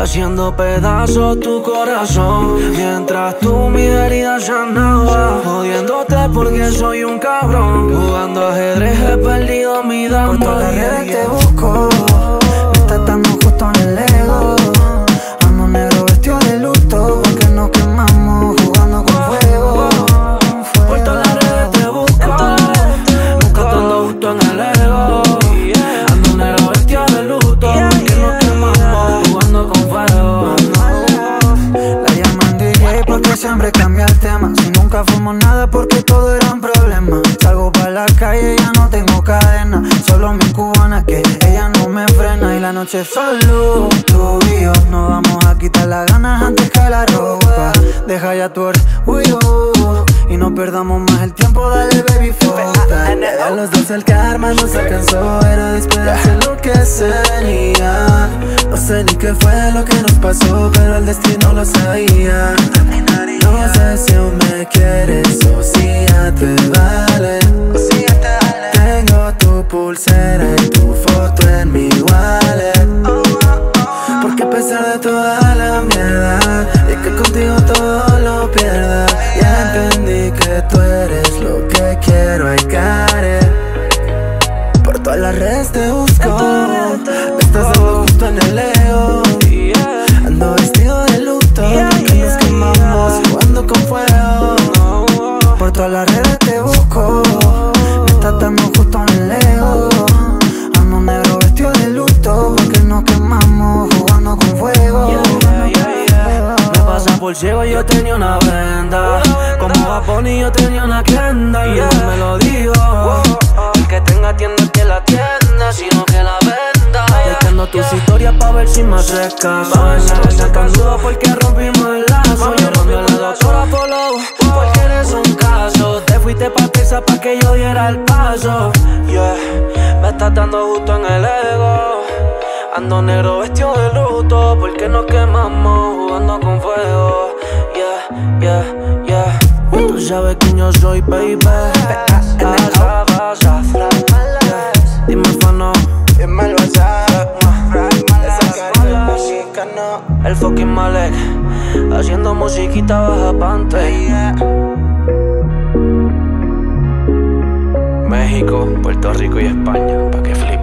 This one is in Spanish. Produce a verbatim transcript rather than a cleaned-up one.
haciendo pedazos tu corazón, mientras tú mis heridas sanabas, jodiéndote porque soy un cabrón. Jugando ajedrez he perdido mi dama. Por todas las redes te busco, me estás dando justo en el ego. Ando negro vestido de luto, porque nos quemamos jugando con fuego. Por todas las redes te busco, me estás dando justo en el ego. Ando negro vestido de luto, porque nos quemamos jugando con fuego. La llaman D J porque siempre cambia el tema. Si nunca fuimos nada porque todo era un problema. Salgo pa' la calle y ya no tengo cadena. Solo mi cubana que ella no me frena. Y la noche solo tú y yo nos vamos a quitar las ganas antes que la ropa. Deja ya tu orgullo y no perdamos más el tiempo, dale baby foda. A los dos el karma nos alcanzó, era de esperarse lo que sería. No sé ni qué fue lo que nos pasó, pero el destino lo sabía. No sé si aún me quieres o si ya te vale. Tengo tu pulsera y tu foto en mi wallet, porque a pesar de toda la mierda y que contigo todo lo pierda, ya entendí que tú eres lo que quiero, I got it. Por todas las redes te busco, me estás dando justo en el ego. Ando vestido de luto, porque nos quemamos jugando con fuego. Por todas las redes te busco, me estás dando justo en el ego. Ando negro vestido de luto, porque nos quemamos jugando con fuego. Me pasa por ciego, yo tenía una venda. Como Bad Bunny yo tenía una tienda. Y no me lo digo, el que tenga tienda que la tienda, sino que la venda. Buscando tus historias pa' ver si me haces caso. Esa tan duda porque rompimos el lazo. Llamando a la doctora Polo, porque eres un caso. Te fuiste pa' presa pa' que yo diera el paso. Yeah, me estás dando justo en el ego. Ando negro vestido de luto, porque nos quemamos jugando con fuego. Yeah, yeah, yeah. Tú sabes quién yo soy, baby. Pasa, pasa. Dime fano, dime el WhatsApp. el fucking Malek, haciendo musiquita baja pante. México, Puerto Rico y España, pa' que flipe.